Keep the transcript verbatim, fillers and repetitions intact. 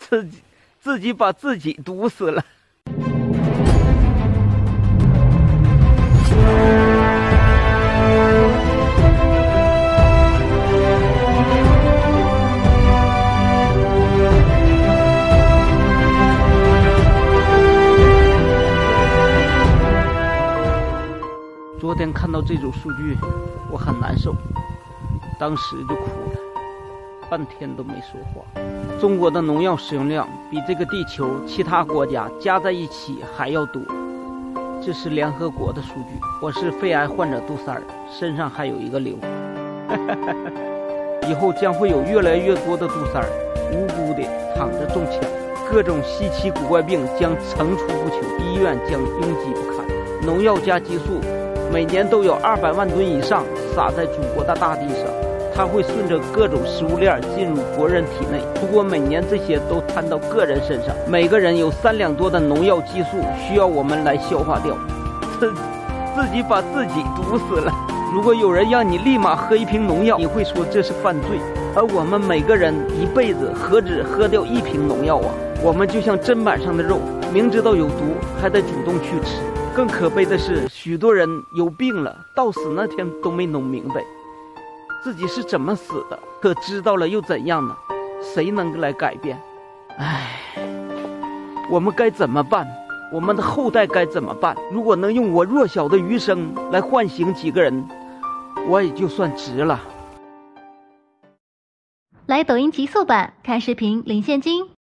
自己自己把自己毒死了。昨天看到这组数据，我很难受，当时就哭了，半天都没说话。中国的农药使用量比这个地球其他国家加在一起还要多，这是联合国的数据。我是肺癌患者杜三儿，身上还有一个瘤。以后将会有越来越多的杜三儿无辜地躺着中枪，各种稀奇古怪病将层出不穷，医院将拥挤不堪。农药加激素每年都有二百万吨以上撒在祖国的大地上，它会顺着各种食物链进入国人体内。如果每年这些都摊到个人身上，每个人有三两多的农药激素需要我们来消化掉，自自己把自己毒死了。如果有人让你立马喝一瓶农药，你会说这是犯罪，而我们每个人一辈子何止喝掉一瓶农药啊？我们就像砧板上的肉，明知道有毒还得主动去吃。更可悲的是，许多人有病了，到死那天都没弄明白自己是怎么死的，可知道了又怎样呢？谁能来改变？唉，我们该怎么办？我们的后代该怎么办？如果能用我弱小的余生来唤醒几个人，我也就算值了。 来抖音极速版看视频领现金。